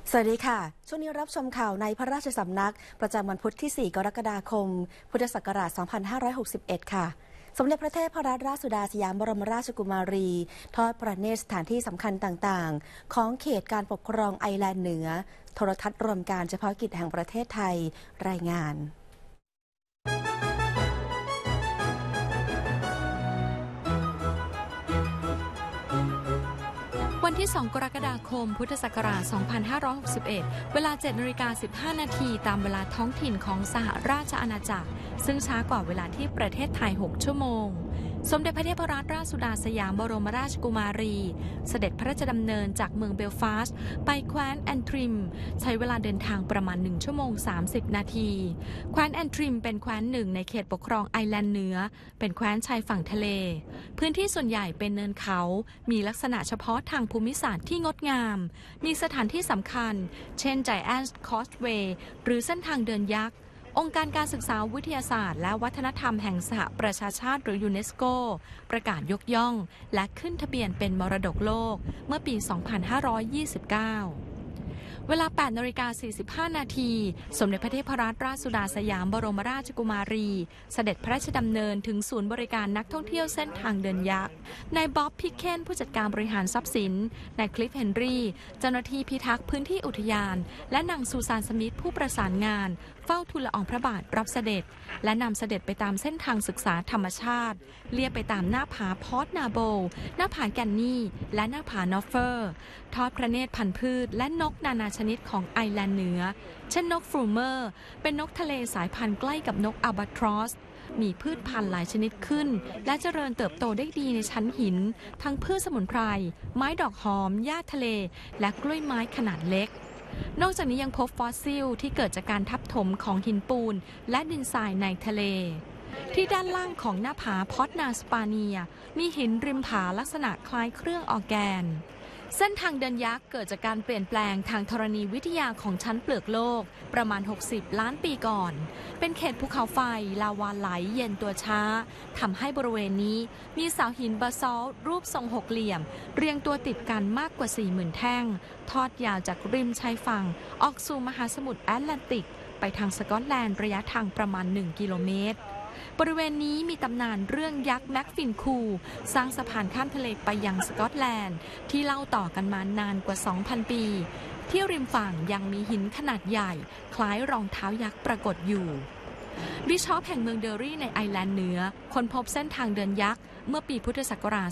สวัสดีค่ะ ช่วงนี้รับชมข่าวในพระราชสำนักประจำวันพุธที่ 4 กรกฎาคม พุทธศักราช 2561 ค่ะ สมเด็จพระเทพรัตนราชสุดาสยามบรมราชกุมารี ทอดพระเนตรสถานที่สำคัญต่างๆ ของเขตการปกครองไอร์แลนด์เหนือ โทรทัศน์รวมการเฉพาะกิจแห่งประเทศไทย รายงานวันที่ 2 กรกฎาคม พุทธศักราช 2561 เวลา 7:15 นาทีตามเวลาท้องถิ่นของสหราชอาณาจักร ซึ่งช้ากว่าเวลาที่ประเทศไทย 6 ชั่วโมง สมเด็จพระเทพรัตนราชสุดาสยามบรมราชกุมารี เสด็จพระราชดำเนินจากเมืองเบลฟาสต์ไปแคว้นแอนทริม ใช้เวลาเดินทางประมาณ 1 ชั่วโมง 30 นาที แคว้นแอนทริมเป็นแคว้นหนึ่งในเขตปกครองไอร์แลนด์เหนือ เป็นแคว้นชายฝั่งทะเล พื้นที่ส่วนใหญ่เป็นเนินเขา มีลักษณะเฉพาะทางภูมิศาสตร์ที่งดงาม มีสถานที่สำคัญ เช่น Giant's Causeway หรือเส้นทางเดินยักษ์ องค์การการศึกษาวิทยาศาสตร์และวัฒนธรรมแห่งสหประชาชาติหรือยูเนสโกประกาศยกย่องและขึ้นทะเบียนเป็นมรดกโลกเมื่อปี 2529 เวลา 8:45 นาที สมเด็จพระเทพรัตนราชสุดาสยามบรมราชกุมารี เสด็จพระราชดำเนินถึงศูนย์บริการนักท่องเที่ยวเส้นทางเดินยักษ์ นายบ๊อบพิกเคนผู้จัดการบริหารทรัพย์สิน นายคลิฟเฮนรี่ เจ้าหน้าที่พิทักษ์พื้นที่อุทยาน และนางซูซานสมิธผู้ประสานงานเฝ้าทูลละอองพระบาทรับเสด็จ และนำเสด็จไปตามเส้นทางศึกษาธรรมชาติ เลียบไปตามหน้าผาพอร์ตนาโบล หน้าผาแกนนี่ และหน้าผานอฟเฟอร์ ทอดพระเนตรพันธุ์พืชและนกนานาชนิดของไอร์แลนด์เหนือ เช่นนกฟรูเมอร์ เป็นนกทะเลสายพันธุ์ใกล้กับนกอัลบาทรอส มีพืชพันธุ์หลายชนิดขึ้น และเจริญเติบโตได้ดีในชั้นหิน ทั้งพืชสมุนไพร ไม้ดอกหอม หญ้าทะเล และกล้วยไม้ขนาดเล็ก นอกจากนี้ยังพบฟอสซิลที่เกิดจากการทับถมของหินปูนและดินทรายในทะเล ที่ด้านล่างของหน้าผาพอตนาสปาเนียมีหินริมผาลักษณะคล้ายเครื่องออร์แกนเส้นทางเดินยักษ์เกิดจากการเปลี่ยนแปลงทางธรณีวิทยาของชั้นเปลือกโลกประมาณ 60 ล้านปีก่อน เป็นเขตภูเขาไฟลาวาไหลเย็นตัวช้าทำให้บริเวณนี้มีเสาหินบาซอลต์รูปทรงหกเหลี่ยมเรียงตัวติดกันมากกว่า 40,000 แท่งทอดยาวจากริมชายฝั่งออกสู่มหาสมุทรแอตแลนติกไปทางสกอตแลนด์ระยะทางประมาณ 1 กิโลเมตรบริเวณนี้มีตำนานเรื่องยักษ์แม็กฟินคูสร้างสะพานข้ามทะเลไปยังสกอตแลนด์ที่เล่าต่อกันมานานกว่า 2,000 ปีที่ริมฝั่งยังมีหินขนาดใหญ่คล้ายรองเท้ายักษ์ปรากฏอยู่บิชอปแห่งเมืองเดอรี่ในไอร์แลนด์เหนือค้นพบเส้นทางเดินยักษ์เมื่อปีพุทธศักราช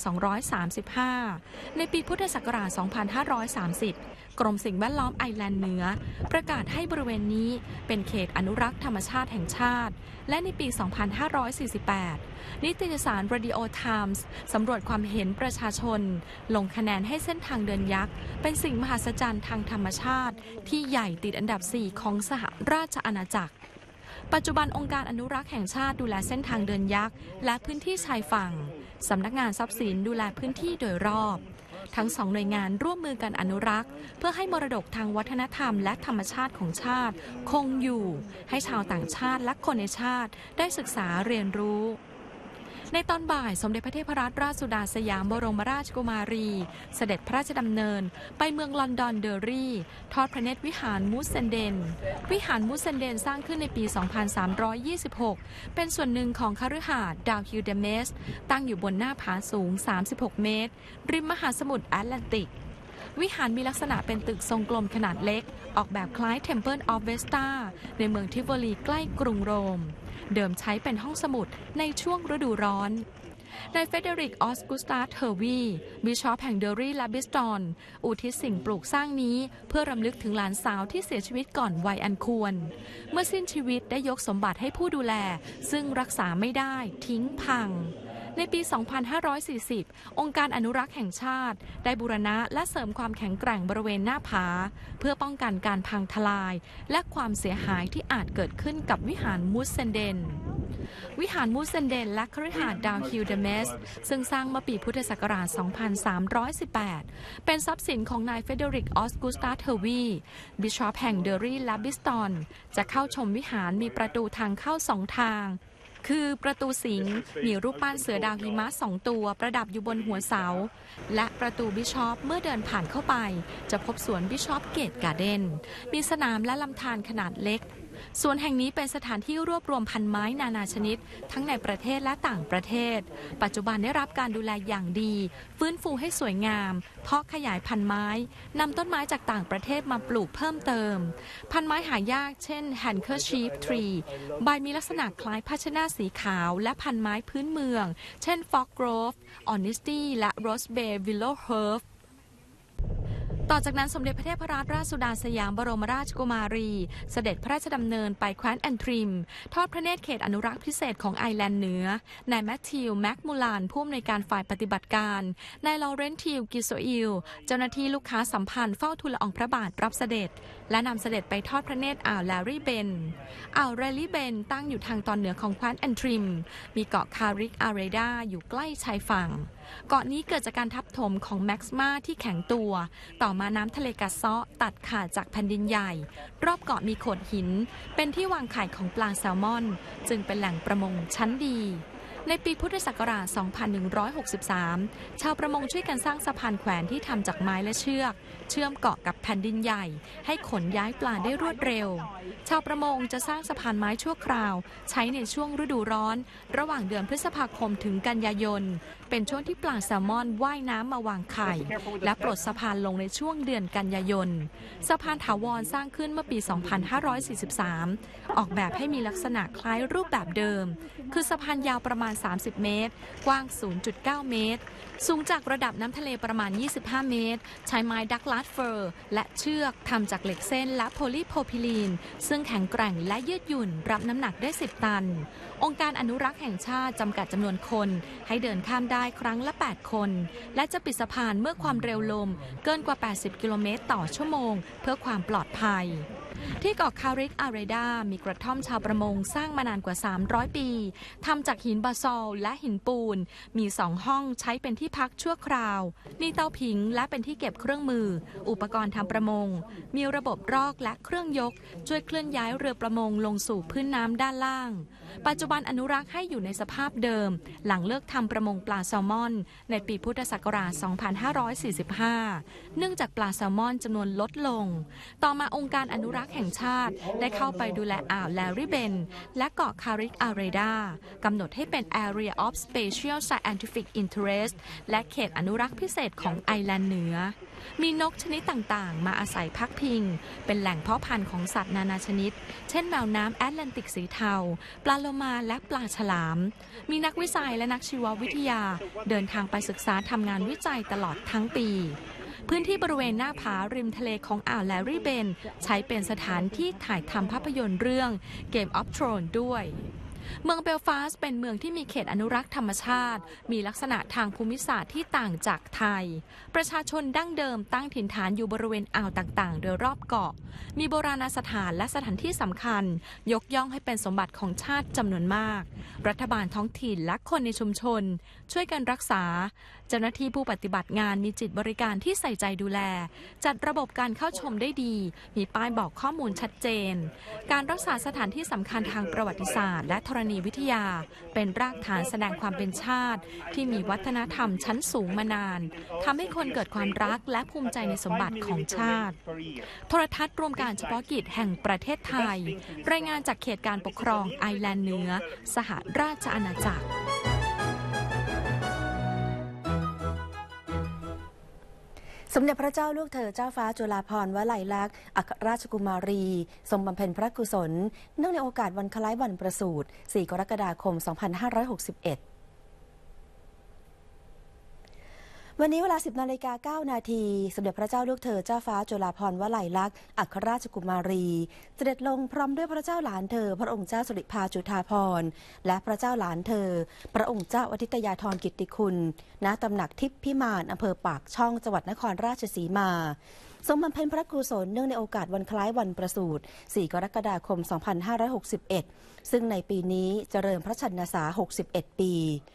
2235 ในปีพุทธศักราช 2530 กรมสิ่งแวดล้อมไอร์แลนด์เหนือประกาศให้บริเวณนี้เป็นเขตอนุรักษ์ธรรมชาติแห่งชาติและในปี 2548 นิตยสาร Radio Times สำรวจความเห็นประชาชนลงคะแนนให้เส้นทางเดินยักษ์เป็นสิ่งมหัศจรรย์ทางธรรมชาติที่ใหญ่ติดอันดับ 4 ของสหราชอาณาจักรปัจจุบันองค์การอนุรักษ์แห่งชาติดูแลเส้นทางเดินยักษ์และพื้นที่ชายฝั่งสำนักงานทรัพย์สินดูแลพื้นที่โดยรอบทั้งสองหน่วยงานร่วมมือกันอนุรักษ์เพื่อให้มรดกทางวัฒนธรรมและธรรมชาติของชาติคงอยู่ให้ชาวต่างชาติและคนในชาติได้ศึกษาเรียนรู้ในตอนบ่ายสมเด็จพระเทพรัตนราชสุดาสยามบรมราชกุมารีเสด็จพระราชดำเนินไปเมืองลอนดอนเดอรี่ทอดพระเนตรวิหารมูสเซนเดนวิหารมูสเซนเดนสร้างขึ้นในปี 2326 เป็นส่วนหนึ่งของคฤหาสน์ดาวฮิลเดเมสตั้งอยู่บนหน้าผาสูง 36 เมตรริมมหาสมุทรแอตแลนติกวิหารมีลักษณะเป็นตึกทรงกลมขนาดเล็กออกแบบคล้าย Temple of Vesta ในเมืองทิโวลีใกล้กรุงโรมเดิมใช้เป็นห้องสมุดในช่วงฤดูร้อนนายเฟเดริกออสกุสตาสเทอร์วีบิชอปแห่งเดอรี่และบิสตอนอุทิศสิ่งปลูกสร้างนี้เพื่อรำลึกถึงหลานสาวที่เสียชีวิตก่อนวัยอันควรเมื่อสิ้นชีวิตได้ยกสมบัติให้ผู้ดูแลซึ่งรักษาไม่ได้ทิ้งพังในปี 2540 องค์การอนุรักษ์แห่งชาติได้บูรณะและเสริมความแข็งแกร่งบริเวณหน้าผาเพื่อป้องกันการพังทลายและความเสียหายที่อาจเกิดขึ้นกับวิหารมูสเซนเดนวิหารมูสเซนเดนและคฤหาสน์ดาวฮิลเดเมสซึ่งสร้างเมื่อปีพุทธศักราช 2318 เป็นทรัพย์สินของนายเฟเดริกออสกุสตาสเทอร์วีบิชอปแห่งเดอรี่และบิสตอนจะเข้าชมวิหารมีประตูทางเข้า2 ทางคือประตูสิงห์มีรูปปั้นเสือดาวหิมะ2 ตัวประดับอยู่บนหัวเสาและประตูบิชอปเมื่อเดินผ่านเข้าไปจะพบสวนบิชอปเกตการ์เด้นมีสนามและลำธารขนาดเล็กสวนแห่งนี้เป็นสถานที่รวบรวมพันไม้นานาชนิดทั้งในประเทศและต่างประเทศปัจจุบันได้รับการดูแลอย่างดีฟื้นฟูให้สวยงามเพาะขยายพันไม้นำต้นไม้จากต่างประเทศมาปลูกเพิ่มเติมพันไม้หายากเช่น handkerchief tree ใบมีลักษณะคล้ายภาชนะสีขาวและพันไม้พื้นเมืองเช่น foxglove honesty และ rosebay willow herbต่อจากนั้นสมเด็จพระเทพรัตนราชสุดาสยามบรมราชกุมารีเสด็จพระราชดำเนินไปแคว้นแอนทริมทอดพระเนตรเขตอนุรักษ์พิเศษของไอร์แลนด์เหนือนายแมทธิวแม็กมูลานผู้อำนวยการฝ่ายปฏิบัติการนายลอเรนทิวกิโซอิลเจ้าหน้าที่ลูกค้าสัมพันธ์เฝ้าทูลละอองพระบาทรับเสด็จและนำเสด็จไปทอดพระเนตรอ่าวแลรี่เบนอ่าวแลรี่เบนตั้งอยู่ทางตอนเหนือของแคว้นแอนทริมมีเกาะคาริกอาเรดาอยู่ใกล้ชายฝั่งเกาะนี้เกิดจากการทับถมของแม็กซ์มาที่แข็งตัวต่อมาน้ำทะเลกัสเซาะตัดขาดจากแผ่นดินใหญ่รอบเกาะมีโขดหินเป็นที่วางไข่ของปลาแซลมอนจึงเป็นแหล่งประมงชั้นดีในปีพุทธศักราช 2163 ชาวประมงช่วยกันสร้างสะพานแขวนที่ทำจากไม้และเชือกเชื่อมเกาะกับแผ่นดินใหญ่ให้ขนย้ายปลาได้รวดเร็วชาวประมงจะสร้างสะพานไม้ชั่วคราวใช้ในช่วงฤดูร้อนระหว่างเดือนพฤษภาคมถึงกันยายนเป็นช่วงที่ปลาแซลมอนว่ายน้ำมาวางไข่และปลดสะพานลงในช่วงเดือนกันยายนสะพานถาวรสร้างขึ้นเมื่อปี 2543 ออกแบบให้มีลักษณะคล้ายรูปแบบเดิมคือสะพานยาวประมาณ30 เมตรกว้าง 0.9 เมตรสูงจากระดับน้ำทะเลประมาณ 25 เมตรใช้ไม้ดักลาสเฟอร์และเชือกทำจากเหล็กเส้นและโพลีโพรพิลีนซึ่งแข็งแกร่งและยืดหยุ่นรับน้ำหนักได้ 10 ตันองค์การอนุรักษ์แห่งชาติจำกัดจำนวนคนให้เดินข้ามได้ครั้งละ 8 คนและจะปิดสะพานเมื่อความเร็วลมเกินกว่า 80 กิโลเมตรต่อชั่วโมงเพื่อความปลอดภัยที่เกาะคาริกอาเรดามีกระท่อมชาวประมงสร้างมานานกว่า 300 ปีทำจากหินบาซอลต์และหินปูนมี2 ห้องใช้เป็นที่พักชั่วคราวมีเตาผิงและเป็นที่เก็บเครื่องมืออุปกรณ์ทำประมงมีระบบรอกและเครื่องยกช่วยเคลื่อนย้ายเรือประมงลงสู่พื้นน้ำด้านล่างปัจจุบันอนุรักษ์ให้อยู่ในสภาพเดิมหลังเลิกทำประมงปลาแซลมอนในปีพุทธศักราช 2545 เนื่องจากปลาแซลมอนจำนวนลดลงต่อมาองค์การอนุรักษ์แห่งชาติได้เข้าไปดูแลอ่าวแลรี่เบนและเกาะคาริกอาเรดากำหนดให้เป็น Area of Special Scientific Interest และเขตอนุรักษ์พิเศษของไอร์แลนด์เหนือมีนกชนิดต่างๆมาอาศัยพักพิงเป็นแหล่งเพาะพันธุ์ของสัตว์นานาชนิดเช่นแมวน้ำแอตแลนติกสีเทาปลาโลมาและปลาฉลามมีนักวิจัยและนักชีววิทยาเดินทางไปศึกษาทำงานวิจัยตลอดทั้งปีพื้นที่บริเวณหน้าผาริมทะเลของอ่าวแลรี่เบนใช้เป็นสถานที่ถ่ายทำภาพยนตร์เรื่อง Game of Thrones ด้วยเมืองเบลฟาสต์เป็นเมืองที่มีเขตอนุรักษ์ธรรมชาติมีลักษณะทางภูมิศาสตร์ที่ต่างจากไทยประชาชนดั้งเดิมตั้งถิ่นฐานอยู่บริเวณอ่าวต่างๆโดยรอบเกาะมีโบราณสถานและสถานที่สำคัญยกย่องให้เป็นสมบัติของชาติจำนวนมากรัฐบาลท้องถิ่นและคนในชุมชนช่วยกันรักษาเจ้าหน้าที่ผู้ปฏิบัติงานมีจิตบริการที่ใส่ใจดูแลจัดระบบการเข้าชมได้ดีมีป้ายบอกข้อมูลชัดเจนการรักษาสถานที่สำคัญทางประวัติศาสตร์และธรณีวิทยาเป็นรากฐานแสดงความเป็นชาติที่มีวัฒนธรรมชั้นสูงมานานทำให้คนเกิดความรักและภูมิใจในสมบัติของชาติโทรทัศน์รวมการเฉพาะกิจแห่งประเทศไทยรายงานจากเขตการปกครองไอร์แลนด์เหนือสหราชอาณาจักรสมเด็จพระเจ้าลูกเธอเจ้าฟ้าจุฬาภรณ์วลัยลักษณ์อัครราชกุมารีทรงบำเพ็ญพระกุศลเนื่องในโอกาสวันคล้ายวันประสูติ 4 กรกฎาคม 2561วันนี้เวลา 10:09 น.สมเด็จพระเจ้าลูกเธอเจ้าฟ้าจุฬาภรณ์วลัยลักษณ์อัครราชกุมารีเสด็จลงพร้อมด้วยพระเจ้าหลานเธอพระองค์เจ้าสิริภาจุฑาภรณ์และพระเจ้าหลานเธอพระองค์เจ้าอธิตยาธรกิตติคุณณตำหนักทิพย์พิมานอำเภอปากช่องจังหวัดนครราชสีมาทรงบำเพ็ญพระกุศลเนื่องในโอกาสวันคล้ายวันประสูติ 4 กรกฎาคม 2561ซึ่งในปีนี้เจริญพระชนมพรรษา 61 ปี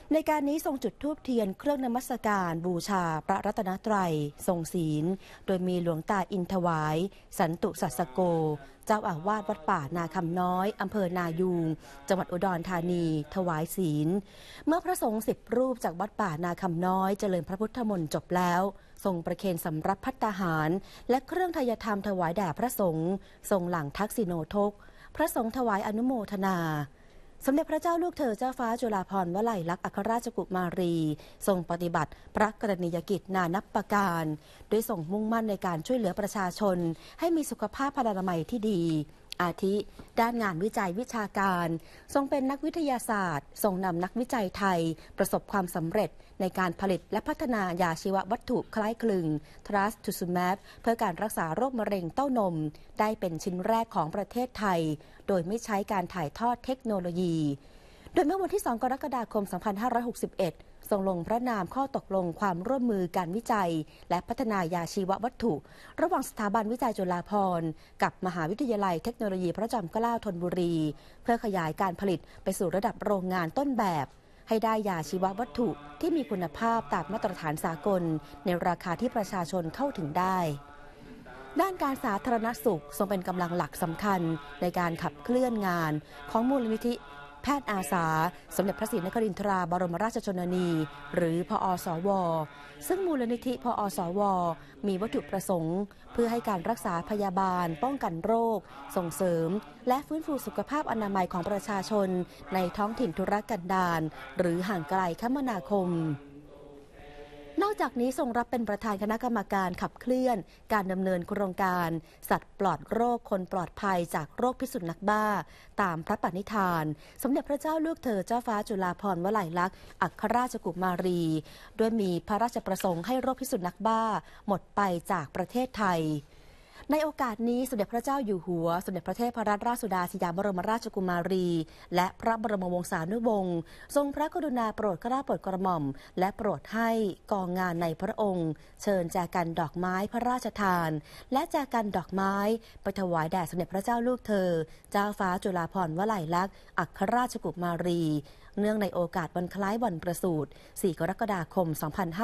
ในการนี้ทรงจุดธูปเทียนเครื่องนมัสการบูชาพระรัตนตรัยทรงศีลโดยมีหลวงตาอินถวายสันตุสัสโกเจ้าอาวาสวัดป่านาคำน้อยอำเภอนายูงจังหวัดอุดรธานีถวายศีลเมื่อพระสงฆ์10 รูปจากวัดป่านาคำน้อยเจริญพระพุทธมนต์จบแล้วทรงประเคนสำรับภัตตาหารและเครื่องทายธรรมถวายแด่พระสงฆ์ทรงหลั่งทักษิโนทกพระสงฆ์ถวายอนุโมทนาสมเด็จพระเจ้าลูกเธอเจ้าฟ้าจุฬาภรณ์วลัยลักษณ์อัครราชกุมารีทรงปฏิบัติพระกรณียกิจนานับประการโดยทรงมุ่งมั่นในการช่วยเหลือประชาชนให้มีสุขภาพพรรณนามัยที่ดีอาทิด้านงานวิจัยวิชาการทรงเป็นนักวิทยาศาสตร์ทรงนำนักวิจัยไทยประสบความสำเร็จในการผลิตและพัฒนายาชีววัตถุคล้ายคลึง Trastuzumab เพื่อการรักษาโรคมะเร็งเต้านมได้เป็นชิ้นแรกของประเทศไทยโดยไม่ใช้การถ่ายทอดเทคโนโลยีโดยเมื่อวันที่ 2 กรกฎาคม 2561 ทรงลงพระนามข้อตกลงความร่วมมือการวิจัยและพัฒนายาชีววัตถุระหว่างสถาบันวิจัยจุฬาภรณ์กับมหาวิทยาลัยเทคโนโลยีพระจอมเกล้าธนบุรีเพื่อขยายการผลิตไปสู่ระดับโรงงานต้นแบบให้ได้ยาชีววัตถุที่มีคุณภาพตามมาตรฐานสากลในราคาที่ประชาชนเข้าถึงได้ด้านการสาธารณสุขทรงเป็นกำลังหลักสำคัญในการขับเคลื่อนงานของมูลนิธิแพทย์อาสาสมเด็จพระศรีนครินทราบรมราชชนนีหรือพอสวซึ่งมูลนิธิพอสวมีวัตถุประสงค์เพื่อให้การรักษาพยาบาลป้องกันโรคส่งเสริมและฟื้นฟูสุขภาพอนามัยของประชาชนในท้องถิ่นทุรกันดารหรือห่างไกลคมนาคมนอกจากนี้ทรงรับเป็นประธานคณะกรรมการขับเคลื่อนการดำเนินโครงการสัตว์ปลอดโรคคนปลอดภัยจากโรคพิษสุนัขบ้าตามพระปณิธานสมเด็จพระเจ้าลูกเธอเจ้าฟ้าจุฬาภรณ์วลัยลักษณ์อัครราชกุมารีด้วยมีพระราชประสงค์ให้โรคพิษสุนัขบ้าหมดไปจากประเทศไทยในโอกาสนี้สมเด็จพระเจ้าอยู่หัวสมเด็จพระเทพรัตนราชสุดาสยามบรมราชกุมารีและพระบรมวงศานุวงศ์ทรงพระกรุณาโปรดเกล้าโปรดกระหม่อมและโปรดให้กองงานในพระองค์เชิญแจกันดอกไม้พระราชทานและแจกันดอกไม้ไปถวายแด่สมเด็จพระเจ้าลูกเธอเจ้าฟ้าจุฬาภรณ์วลัยลักษณ์อัครราชกุมารีเนื่องในโอกาสวันคล้ายวันประสูติ 4 กรกฎาคม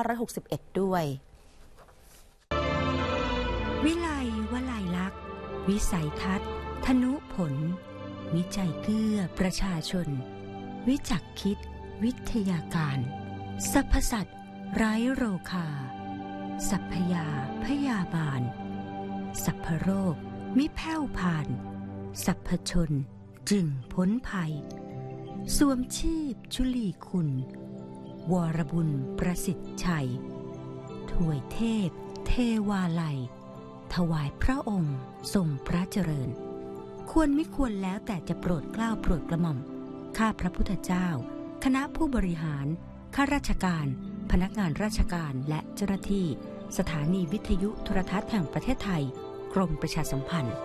2561 ด้วยวิไลวลัยลักษณ์วิสัยทัศน์ทนุผลวิจัยเกื้อประชาชนวิจักคิดวิทยาการสรรพสัตว์ไร้โรคาสัพพยาพยาบาลสัพพโรคมิแผ่วผ่านสัพพชนจึงพ้นภัยสวมชีพชุลีคุณวรบุญประสิทธิ์ชัยถวยเทพเทวาลัยถวายพระองค์ทรงพระเจริญควรไม่ควรแล้วแต่จะโปรดเกล้าโปรดกระหม่อมข้าพระพุทธเจ้าคณะผู้บริหารข้าราชการพนักงานราชการและเจ้าหน้าที่สถานีวิทยุโทรทัศน์แห่งประเทศไทยกรมประชาสัมพันธ์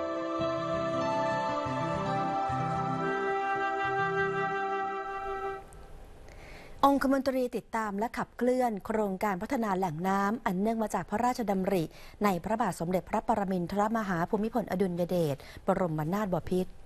องคมนตรีติดตามและขับเคลื่อนโครงการพัฒนาแหล่งน้ำอันเนื่องมาจากพระราชดำริในพระบาทสมเด็จพระปรมินทรมหาภูมิพลอดุลยเดชบรมนาถบพิตร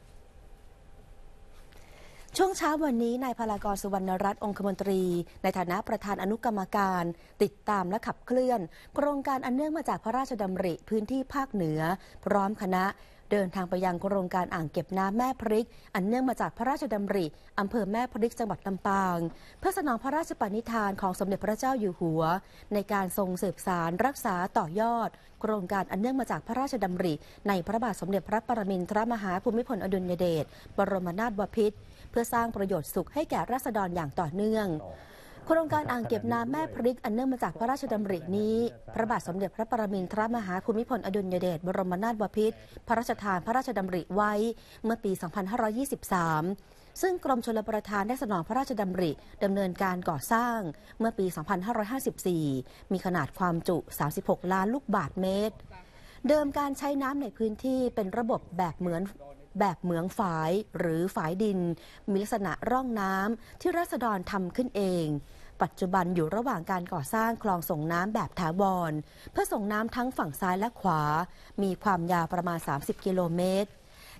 ช่วงเช้าวันนี้นายพลากรสุวรรณรัตน์องคมนตรีในฐานะประธานอนุกรรมการติดตามและขับเคลื่อนโครงการอันเนื่องมาจากพระราชดำริพื้นที่ภาคเหนือพร้อมคณะเดินทางไปยังโครงการอ่างเก็บน้ำแม่พริกอันเนื่องมาจากพระราชดำริอำเภอแม่พริกจังหวัดลำปางเพื่อสนองพระราชปณิธานของสมเด็จพระเจ้าอยู่หัวในการทรงสืบสานรักษาต่อยอดโครงการอันเนื่องมาจากพระราชดำริในพระบาทสมเด็จพระปรมินทรมหาภูมิพลอดุลยเดชบรมนาถบพิตรเพื่อสร้างประโยชน์สุขให้แก่ราษฎรอย่างต่อเนื่องโครงการอ่างเก็บน้ำแม่พริกอันเนื่องมาจากพระราชดำรินี้พระบาทสมเด็จพระปรมินทรมหาภูมิพลอดุลยเดชบรมนาถบพิตรพระราชทานพระราชดำริไว้เมื่อปี 2523 ซึ่งกรมชลประทานได้สนองพระราชดำริดำเนินการก่อสร้างเมื่อปี 2554 มีขนาดความจุ 36 ล้านลูกบาศก์เมตรเดิมการใช้น้ำในพื้นที่เป็นระบบแบบเหมืองฝายหรือฝายดินมีลักษณะร่องน้ำที่ราษฎรทำขึ้นเองปัจจุบันอยู่ระหว่างการก่อสร้างคลองส่งน้ำแบบถาวรเพื่อส่งน้ำทั้งฝั่งซ้ายและขวามีความยาวประมาณ30 กิโลเมตร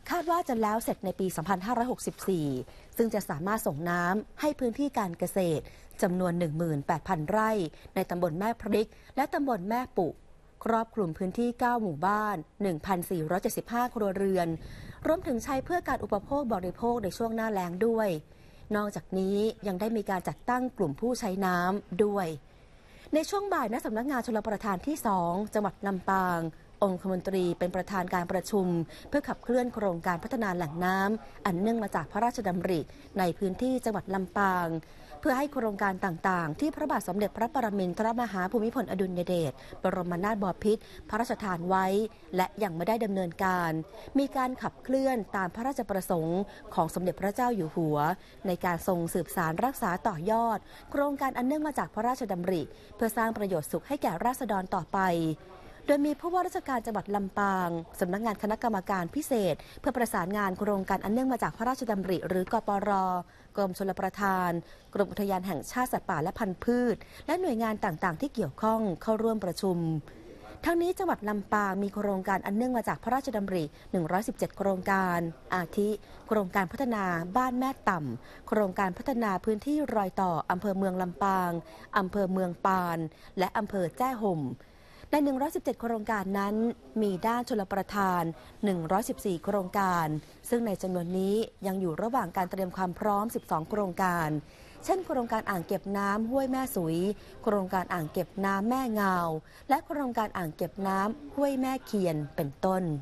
คาดว่าจะแล้วเสร็จในปี 2564 ซึ่งจะสามารถส่งน้ำให้พื้นที่การเกษตรจำนวน 18,000 ไร่ในตำบลแม่พริกและตำบลแม่ปุครอบคลุมพื้นที่ 9 หมู่บ้าน 1,475 ครัวเรือนรวมถึงใช้เพื่อการอุปโภคบริโภคในช่วงหน้าแล้งด้วยนอกจากนี้ยังได้มีการจัดตั้งกลุ่มผู้ใช้น้ำด้วยในช่วงบ่ายณสำนักงานชลประทานที่ 2 จังหวัดลำปางองคมนตรีเป็นประธานการประชุมเพื่อขับเคลื่อนโครงการพัฒนาแหล่งน้ำอันเนื่องมาจากพระราชดำริในพื้นที่จังหวัดลำปางเพื่อให้โครงการต่างๆที่พระบาทสมเด็จพระปรมินทรมหาภูมิพลอดุลยเดชบรมนาถบพิตรพระราชทานไว้และยังไม่ได้ดำเนินการมีการขับเคลื่อนตามพระราชประสงค์ของสมเด็จพระเจ้าอยู่หัวในการทรงสืบสานรักษาต่อยอดโครงการอันเนื่องมาจากพระราชดำริเพื่อสร้างประโยชน์สุขให้แก่ราษฎรต่อไปโดยมีผู้ว่าราชการจังหวัดลำปางสำนักงานคณะกรรมการพิเศษเพื่อประสานงานโครงการอันเนื่องมาจากพระราชดำริหรือกปร.กรมชลประทานกรมอุทยานแห่งชาติสัตว์ป่าและพันธุ์พืชและหน่วยงานต่างๆที่เกี่ยวข้องเข้าร่วมประชุมทั้งนี้จังหวัดลำปางมีโครงการอันเนื่องมาจากพระราชดำริ117โครงการอาทิโครงการพัฒนาบ้านแม่ต่ำโครงการพัฒนาพื้นที่รอยต่ออำเภอเมืองลำปางอำเภอเมืองปานและอำเภอแจ้ห่มใน117โครงการนั้นมีด้านชลประทาน114โครงการซึ่งในจำนวนนี้ยังอยู่ระหว่างการเตรียมความพร้อม12โครงการเช่นโครงการอ่างเก็บน้ำห้วยแม่สุยโครงการอ่างเก็บน้ำแม่งาวและโครงการอ่างเก็บน้ำห้วยแม่เคียนเป็นต้น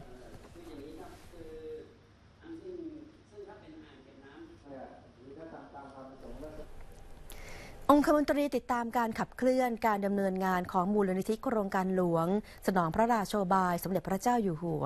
องคมนตรีติดตามการขับเคลื่อนการดำเนินงานของมูลนิธิโครงการหลวงสนองพระราโชบายสมเด็จพระเจ้าอยู่หัว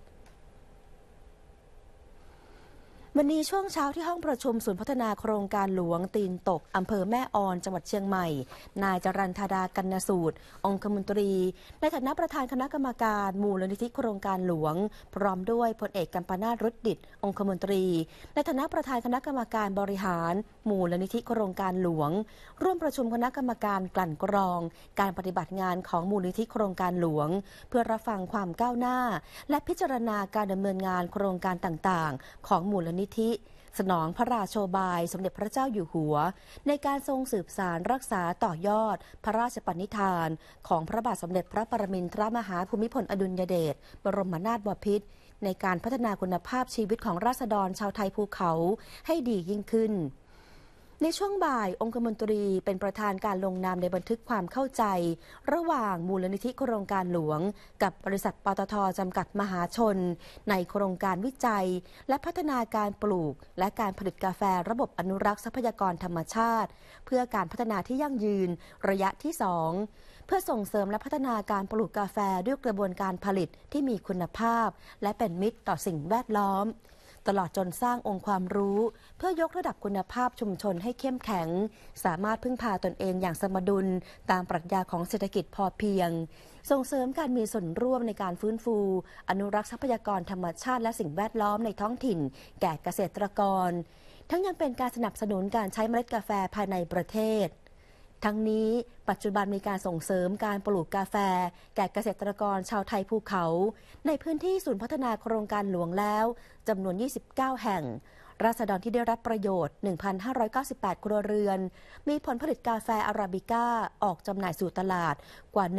วันนี้ช่วงเช้าที่ห้องประชุมศูนย์พัฒนาโครงการหลวงตีนตกอำเภอแม่ออนจังหวัดเชียงใหม่นายจรัญธาดากันนสูตรองคมนตรีในฐานะประธานคณะกรรมการมูลนิธิโครงการหลวงพร้อมด้วยพลเอกกัมปนาท รุดดิษฐ์องคมนตรีในฐานะประธานคณะกรรมการบริหารมูลนิธิโครงการหลวงร่วมประชุมคณะกรรมการกลั่นกรองการปฏิบัติงานของมูลนิธิโครงการหลวงเพื่อรับฟังความก้าวหน้าและพิจารณาการดำเนินงานโครงการต่างๆของมูลนิธิสนองพระราโชบายสมเด็จพระเจ้าอยู่หัวในการทรงสืบสานรักษาต่อยอดพระราชปณิธานของพระบาทสมเด็จพระปรมินทรมหาภูมิพลอดุลยเดชบรมนาถบพิตรในการพัฒนาคุณภาพชีวิตของราษฎรชาวไทยภูเขาให้ดียิ่งขึ้นในช่วงบ่ายองคมนตรีเป็นประธานการลงนามในบันทึกความเข้าใจระหว่างมูลนิธิโครงการหลวงกับบริษัทปตท.จำกัดมหาชนในโครงการวิจัยและพัฒนาการปลูกและการผลิตกาแฟระบบอนุรักษ์ทรัพยากรธรรมชาติเพื่อการพัฒนาที่ยั่งยืนระยะที่ 2เพื่อส่งเสริมและพัฒนาการปลูกกาแฟด้วยกระบวนการผลิตที่มีคุณภาพและเป็นมิตรต่อสิ่งแวดล้อมตลอดจนสร้างองค์ความรู้เพื่อยกระดับคุณภาพชุมชนให้เข้มแข็งสามารถพึ่งพาตนเองอย่างสมดุลตามปรัชญาของเศรษฐกิจพอเพียงส่งเสริมการมีส่วนร่วมในการฟื้นฟูอนุรักษ์ทรัพยากรธรรมชาติและสิ่งแวดล้อมในท้องถิ่นแก่เกษตรกรทั้งยังเป็นการสนับสนุนการใช้เมล็ดกาแฟภายในประเทศทั้งนี้ปัจจุบันมีการส่งเสริมการปลูกกาแฟแก่เกษตรกรชาวไทยภูเขาในพื้นที่ศูนย์พัฒนาโครงการหลวงแล้วจำนวน29แห่งราษฎรที่ได้รับประโยชน์ 1,598 ครัวเรือนมีผลผลิตกาแฟอาราบิก้าออกจำหน่ายสู่ตลาดกว่า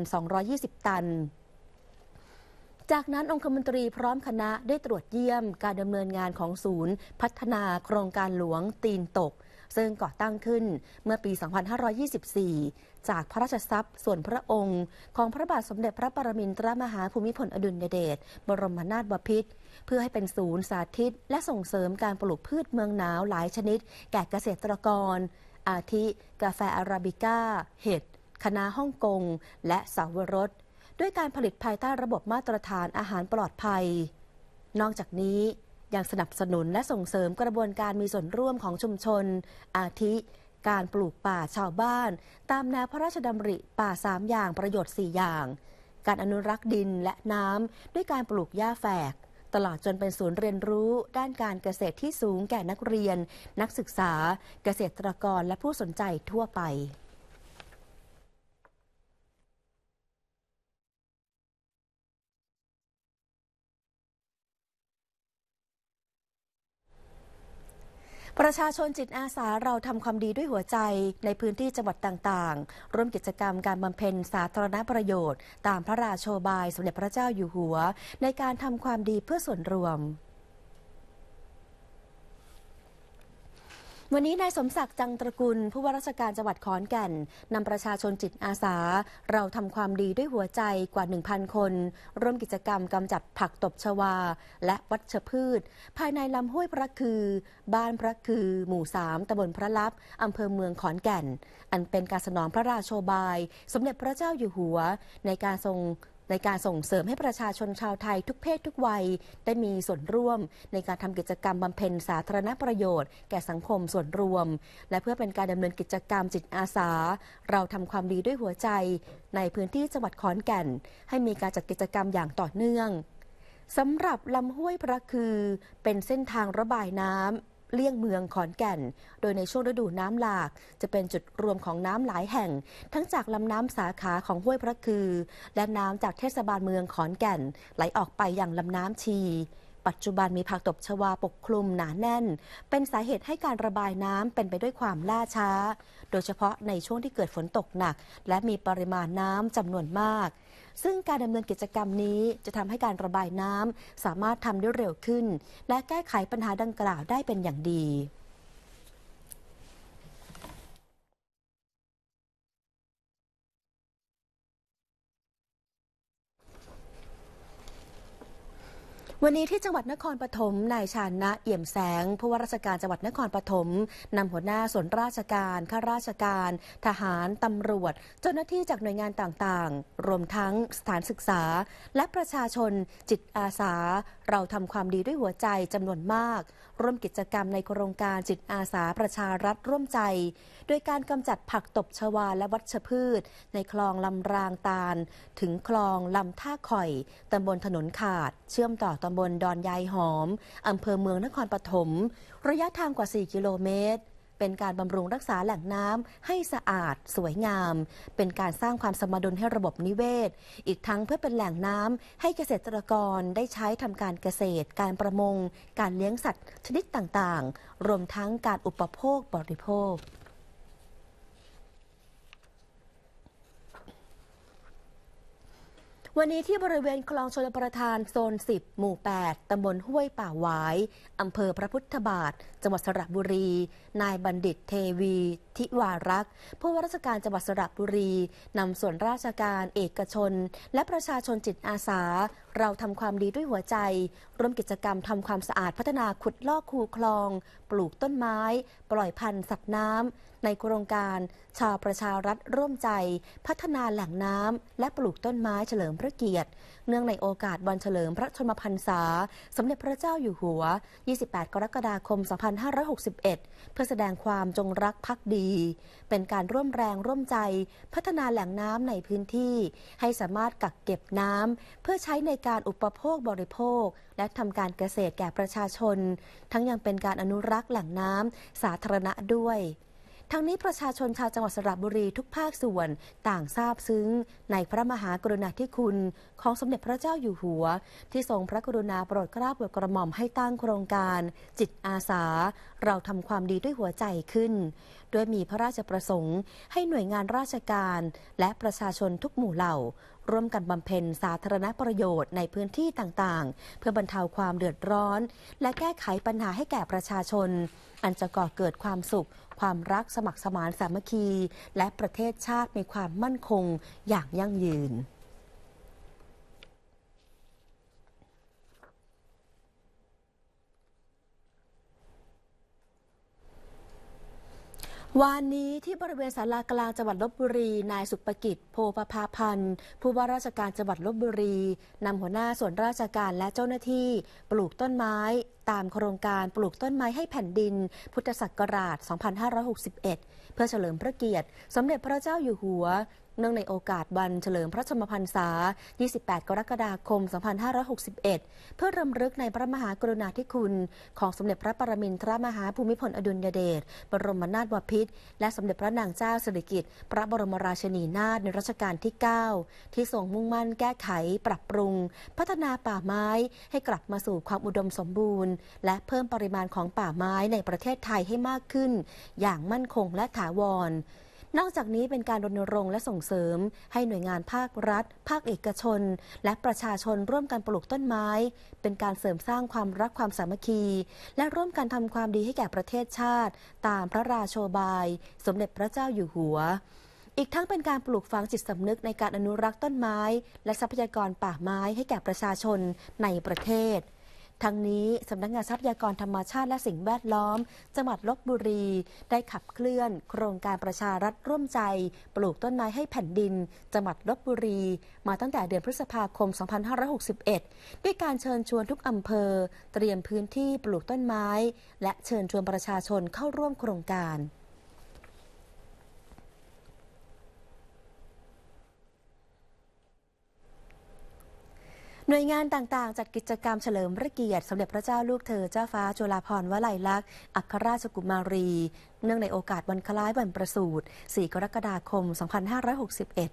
1,220 ตันจากนั้นองคมนตรีพร้อมคณะได้ตรวจเยี่ยมการดำเนินงานของศูนย์พัฒนาโครงการหลวงตีนตกซึ่งก่อตั้งขึ้นเมื่อปี 2524 จากพระราชทรัพย์ส่วนพระองค์ของพระบาทสมเด็จพระปรมินทรมหาภูมิพลอดุลยเดชบรมนาถบพิตรเพื่อให้เป็นศูนย์สาธิตและส่งเสริมการปลูกพืชเมืองหนาวหลายชนิดแก่เกษตรกรอาทิกาแฟอาราบิก้าเห็ดคะน้าฮ่องกงและสาวรสด้วยการผลิตภายใต้ระบบมาตรฐานอาหารปลอดภัยนอกจากนี้ยังสนับสนุนและส่งเสริมกระบวนการมีส่วนร่วมของชุมชนอาทิการปลูกป่าชาวบ้านตามแนวพระราชดำริป่า3อย่างประโยชน์4อย่างการอนุรักษ์ดินและน้ำด้วยการปลูกหญ้าแฝกตลอดจนเป็นศูนย์เรียนรู้ด้านการเกษตรที่สูงแก่นักเรียนนักศึกษาเกษตรกรและผู้สนใจทั่วไปประชาชนจิตอาสาเราทำความดีด้วยหัวใจในพื้นที่จังหวัดต่างๆร่วมกิจกรรมการบำเพ็ญสาธารณประโยชน์ตามพระราโชบายสมเด็จพระเจ้าอยู่หัวในการทำความดีเพื่อส่วนรวมวันนี้นายสมศักดิ์จังตระกูลผู้ว่าราชการจังหวัดขอนแก่นนำประชาชนจิตอาสาเราทำความดีด้วยหัวใจกว่า 1,000 คนร่วมกิจกรรมกำจัดผักตบชวาและวัชพืชภายในลำห้วยพระคือบ้านพระคือหมู่ 3 ตำบลพระลับอำเภอเมืองขอนแก่นอันเป็นการสนองพระราโชบายสมเด็จพระเจ้าอยู่หัวในการส่งเสริมให้ประชาชนชาวไทยทุกเพศทุกวัยได้มีส่วนร่วมในการทำกิจกรรมบำเพ็ญสาธารณประโยชน์แก่สังคมส่วนรวมและเพื่อเป็นการดำเนินกิจกรรมจิตอาสาเราทำความดีด้วยหัวใจในพื้นที่จังหวัดขอนแก่นให้มีการจัดกิจกรรมอย่างต่อเนื่องสำหรับลำห้วยพระคือเป็นเส้นทางระบายน้ำเลี่ยงเมืองขอนแก่นโดยในช่วงฤดูน้ำหลากจะเป็นจุดรวมของน้ำหลายแห่งทั้งจากลำน้ำสาขาของห้วยพระคือและน้ำจากเทศบาลเมืองขอนแก่นไหลออกไปอย่างลำน้ำชีปัจจุบันมีผักตบชวาปกคลุมหนาแน่นเป็นสาเหตุให้การระบายน้ำเป็นไปด้วยความล่าช้าโดยเฉพาะในช่วงที่เกิดฝนตกหนักและมีปริมาณน้ำจำนวนมากซึ่งการดำเนินกิจกรรมนี้จะทำให้การระบายน้ำสามารถทำได้เร็วขึ้นและแก้ไขปัญหาดังกล่าวได้เป็นอย่างดีวันนี้ที่จังหวัดนครปฐมนายชานะเอี่ยมแสงผู้ว่าราชการจังหวัดนครปฐมนำหัวหน้าส่วนราชการข้าราชการทหารตำรวจเจ้าหน้าที่จากหน่วยงานต่างๆรวมทั้งสถานศึกษาและประชาชนจิตอาสาเราทำความดีด้วยหัวใจจำนวนมากร่วมกิจกรรมในโครงการจิตอาสาประชารัฐร่วมใจโดยการกำจัดผักตบชวาและวัชพืชในคลองลำรางตาลถึงคลองลำท่าข่อยตำบลถนนขาดเชื่อมต่อตำบลดอนยายหอมอำเภอเมืองนครปฐมระยะทางกว่า 4 กิโลเมตรเป็นการบำรุงรักษาแหล่งน้ำให้สะอาดสวยงามเป็นการสร้างความสมดุลให้ระบบนิเวศอีกทั้งเพื่อเป็นแหล่งน้ำให้เกษตรกรได้ใช้ทำการเกษตรการประมงการเลี้ยงสัตว์ชนิดต่างๆรวมทั้งการอุปโภคบริโภควันนี้ที่บริเวณคลองชลประทานโซน 10 หมู่ 8 ตำบลห้วยป่าหวายอำเภอพระพุทธบาทจังหวัดสระบุรีนายบัณฑิตเทวีทิวารักษ์ผู้ว่าราชการจังหวัดสระบุรีนำส่วนราชการเอกชนและประชาชนจิตอาสาเราทำความดีด้วยหัวใจร่วมกิจกรรมทำความสะอาดพัฒนาขุดลอกคูคลองปลูกต้นไม้ปล่อยพันธุ์สัตว์น้ำในโครงการชาวประชารัฐร่วมใจพัฒนาแหล่งน้ำและปลูกต้นไม้เฉลิมพระเกียรติเนื่องในโอกาสวันเฉลิมพระชนมพรรษาสมเด็จพระเจ้าอยู่หัว 28 กรกฎาคม 2561 เพื่อแสดงความจงรักภักดีเป็นการร่วมแรงร่วมใจพัฒนาแหล่งน้ำในพื้นที่ให้สามารถกักเก็บน้ำเพื่อใช้ในการอุปโภคบริโภคและทำการเกษตรแก่ประชาชนทั้งยังเป็นการอนุรักษ์แหล่งน้ำสาธารณะด้วยทั้งนี้ประชาชนชาวจังหวัดสระบุรีทุกภาคส่วนต่างซาบซึ้งในพระมหากรุณาธิคุณของสมเด็จพระเจ้าอยู่หัวที่ทรงพระกรุณาโปรดเกล้าโปรดกระหม่อมให้ตั้งโครงการจิตอาสาเราทำความดีด้วยหัวใจขึ้นโดยมีพระราชประสงค์ให้หน่วยงานราชการและประชาชนทุกหมู่เหล่าร่วมกันบำเพ็ญสาธารณประโยชน์ในพื้นที่ต่างๆเพื่อบรรเทาความเดือดร้อนและแก้ไขปัญหาให้แก่ประชาชนอันจะก่อเกิดความสุขความรักสมัครสมานสามัคคีและประเทศชาติมีความมั่นคงอย่างยั่งยืนวันนี้ที่บริเวณศาลากลางจังหวัดลพบุรีนายสุภกิจโพปภาพันธ์ผู้ว่าราชการจังหวัดลพบุรีนำหัวหน้าส่วนราชการและเจ้าหน้าที่ปลูกต้นไม้ตามโครงการปลูกต้นไม้ให้แผ่นดินพุทธศักราช 2561 เพื่อเฉลิมพระเกียรติสมเด็จพระเจ้าอยู่หัวเนื่องในโอกาสวันเฉลิมพระชนมพรรษา 28 กรกฎาคม 2561 เพื่อรำลึกในพระมหากรุณาธิคุณของสมเด็จพระปรมินทรมหาภูมิพลอดุลยเดชบรมนาถบพิตรและสมเด็จพระนางเจ้าสิริกิติ์พระบรมราชินีนาถในรัชกาลที่ 9 ที่ทรงมุ่งมั่นแก้ไขปรับปรุงพัฒนาป่าไม้ให้กลับมาสู่ความอุดมสมบูรณ์และเพิ่มปริมาณของป่าไม้ในประเทศไทยให้มากขึ้นอย่างมั่นคงและถาวรนอกจากนี้เป็นการรณรงค์และส่งเสริมให้หน่วยงานภาครัฐภาคเอกชนและประชาชนร่วมกันปลูกต้นไม้เป็นการเสริมสร้างความรักความสามัคคีและร่วมกันทำความดีให้แก่ประเทศชาติตามพระราโชบายสมเด็จพระเจ้าอยู่หัวอีกทั้งเป็นการปลูกฝังจิตสำนึกในการอนุรักษ์ต้นไม้และทรัพยากรป่าไม้ให้แก่ประชาชนในประเทศทั้งนี้สำนักงานทรัพยากรธรรมชาติและสิ่งแวดล้อมจังหวัดลพบุรีได้ขับเคลื่อนโครงการประชารัฐร่วมใจปลูกต้นไม้ให้แผ่นดินจังหวัดลพบุรีมาตั้งแต่เดือนพฤษภาคม 2561 ด้วยการเชิญชวนทุกอำเภอเตรียมพื้นที่ปลูกต้นไม้และเชิญชวนประชาชนเข้าร่วมโครงการหน่วยงานต่างๆจัดกิจกรรมเฉลิมพระเกียรติสมเด็จพระเจ้าลูกเธอเจ้าฟ้าจุฬาภรณ์วลัยลักษณ์อัครราชกุมารีเนื่องในโอกาสวันคล้ายวันประสูติ 4 กรกฎาคม 2561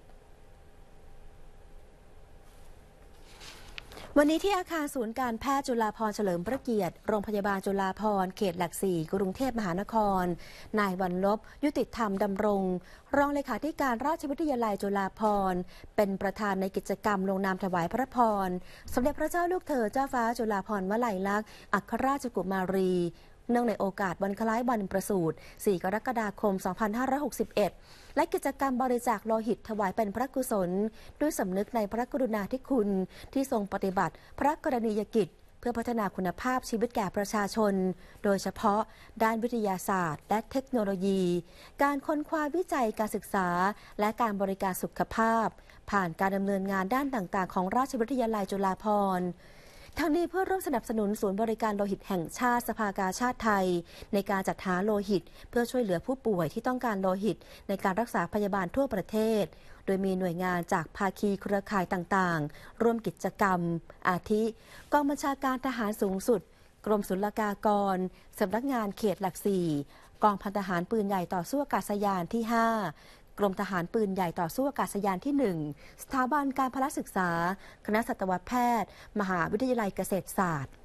วันนี้ที่อาคารศูนย์การแพทย์จุฬาภรณ์เฉลิมพระเกียรติโรงพยาบาลจุฬาภรณ์เขตหลัก 4 กรุงเทพมหานครนายวันลบยุติธรรมดำรงรองเลขาธิการราชวิทยาลัยจุฬาภรณ์เป็นประธานในกิจกรรมลงนามถวายพระพรสมเด็จพระเจ้าลูกเธอเจ้าฟ้าจุฬาภรณ์วลัยลักษณ์อัครราชกุมารีเนื่องในโอกาสวันคล้ายวันประสูติ 4 กรกฎาคม 2561 และกิจกรรมบริจาคโลหิตถวายเป็นพระกุศลด้วยสำนึกในพระกรุณาธิคุณที่ทรงปฏิบัติพระกรณียกิจเพื่อพัฒนาคุณภาพชีวิตแก่ประชาชนโดยเฉพาะด้านวิทยาศาสตร์และเทคโนโลยีการค้นคว้าวิจัยการศึกษาและการบริการสุขภาพผ่านการดำเนินงานด้านต่างๆของราชวิทยาลัยจุฬาภรณ์ทั้งนี้เพื่อร่วมสนับสนุนศูนย์บริการโลหิตแห่งชาติสภากาชาติไทยในการจัดหาโลหิตเพื่อช่วยเหลือผู้ป่วยที่ต้องการโลหิตในการรักษาพยาบาลทั่วประเทศโดยมีหน่วยงานจากภาคีเครือข่ายต่างๆร่วมกิจกรรมอาทิกองบัญชาการทหารสูงสุดกรมศุลกากรสำนักงานเขตหลัก 4กองพันทหารปืนใหญ่ต่อสู้อากาศยานที่ 5กรมทหารปืนใหญ่ต่อสู้อากาศยานที่ 1สถาบันการพละศึกษาคณะสัตวแพทย์มหาวิทยาลัยเกษตรศาสตร์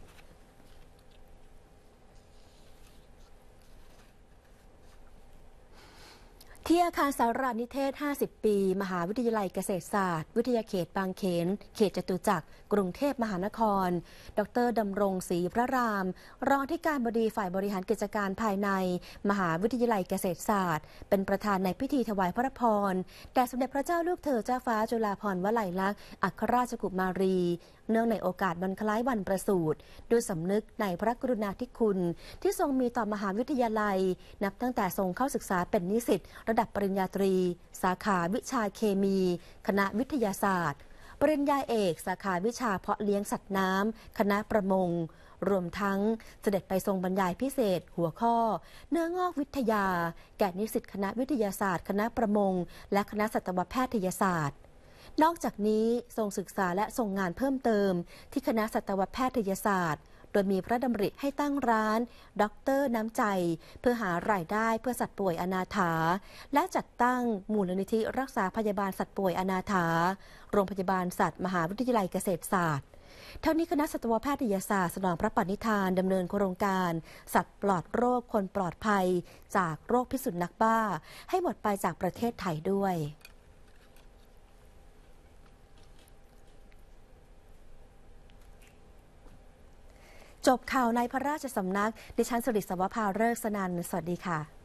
ที่อาคารสารนิเทศ 50 ปีมหาวิทยาลัยเกษตรศาสตร์วิทยาเขตบางเขนเขตจตุจักรกรุงเทพมหานครดร.ดำรงศรีพระรามรองอธิการบดีฝ่ายบริหารกิจการภายในมหาวิทยาลัยเกษตรศาสตร์เป็นประธานในพิธีถวายพระพรแด่สมเด็จพระเจ้าลูกเธอเจ้าฟ้าจุฬาภรณ์วลัยลักษณ์อัครราชกุมารีเนื่องในโอกาสวันคล้ายวันประสูติด้วยสำนึกในพระกรุณาธิคุณที่ทรงมีต่อมหาวิทยาลัยนับตั้งแต่ทรงเข้าศึกษาเป็นนิสิตระดับปริญญาตรีสาขาวิชาเคมีคณะวิทยาศาสตร์ปริญญาเอกสาขาวิชาเพาะเลี้ยงสัตว์น้ำคณะประมงรวมทั้งเสด็จไปทรงบรรยายพิเศษหัวข้อเนื้องอกวิทยาแก่นิสิตคณะวิทยาศาสตร์คณะประมงและคณะสัตวแพทยศาสตร์นอกจากนี้ทรงศึกษาและทรงงานเพิ่มเติมที่คณะสัตวแพทยศาสตร์โดยมีพระดำริให้ตั้งร้านด็อกเตอร์น้ำใจเพื่อหารายได้เพื่อสัตว์ป่วยอนาถาและจัดตั้งมูลนิธิรักษาพยาบาลสัตว์ป่วยอนาถาโรงพยาบาลสัตว์มหาวิทยาลัยเกษตรศาสตร์ทั้งนี้คณะสัตวแพทยศาสตร์สนองพระปณิธานดำเนินโครงการสัตว์ปลอดโรคคนปลอดภัยจากโรคพิษสุนัขบ้าให้หมดไปจากประเทศไทยด้วยจบข่าวในพระราชสำนักดิฉันสุริศวภาฤกษ์สนันท์สวัสดีค่ะ